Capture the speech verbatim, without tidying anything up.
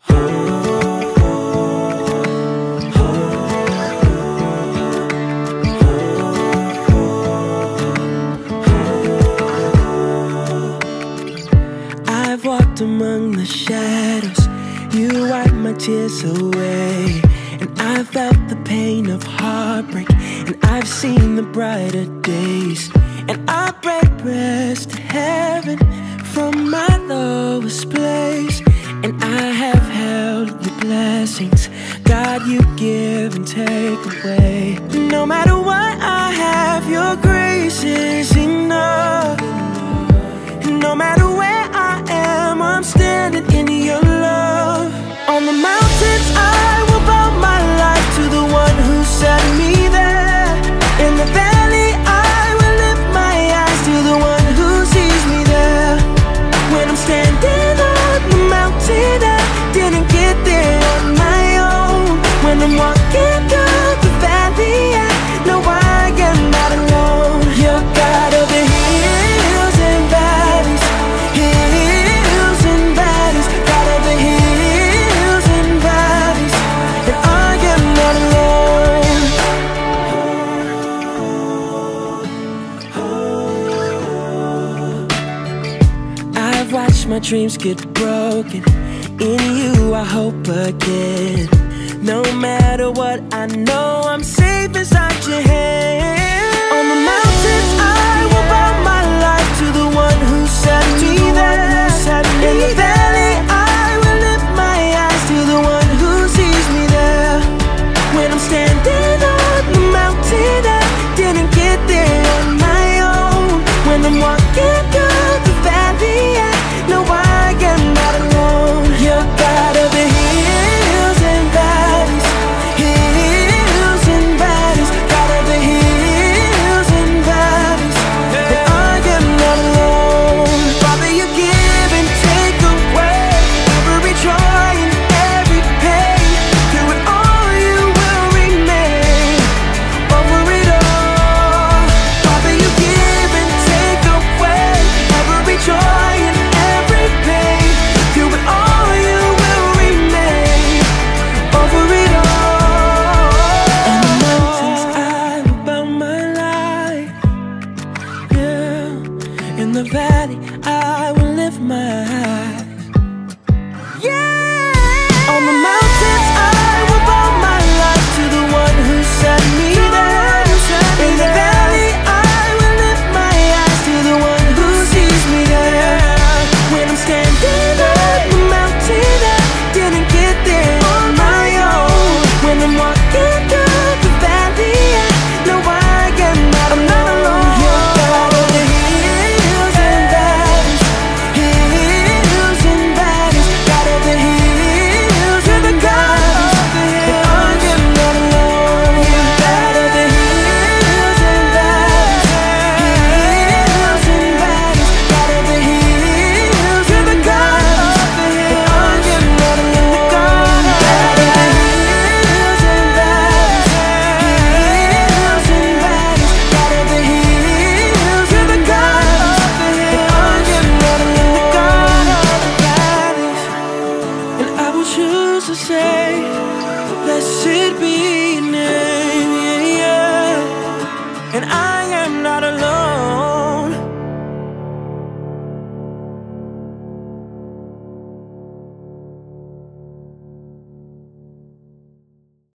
I've walked among the shadows, you wiped my tears away. And I've felt the pain of heartbreak, and I've seen the brighter days. And I pray prayers to heaven from my lowest place. And I have held your blessings, God, you give and take away. No matter what I have, your grace is enough. No matter where I am, I'm standing in your love. On the mountains I will bow my life to the one who set me there. In the valley I will lift my eyes to the one who sees me there. When I'm standing on the mountain, I didn't get there on my own. When I'm walking through the valley, I know I am not alone. You're God of the hills and valleys, hills and valleys, God of the hills and valleys, and I am not alone. I've watched my dreams get broken. In you I hope again. No matter what, I know I'm safe inside your hand. On the mountains I will bow my life to the one who set me there. In the valley I will lift my eyes to the one who sees me there. When I'm standing on the mountain, I didn't get there on my own. When I'm walking through the valley, I know I am not alone. You're God of the hills and valleys, hills and valleys, God of the hills and valleys, and I am not alone. Father, you give and take away every joy and every pain. Through it all you will remain, over it all. Father, you give and take away every joy and every pain. Through it all you will remain, over it all. On the mountains I will bow my life, yeah. In the valley I will lift my eyes, yeah. On the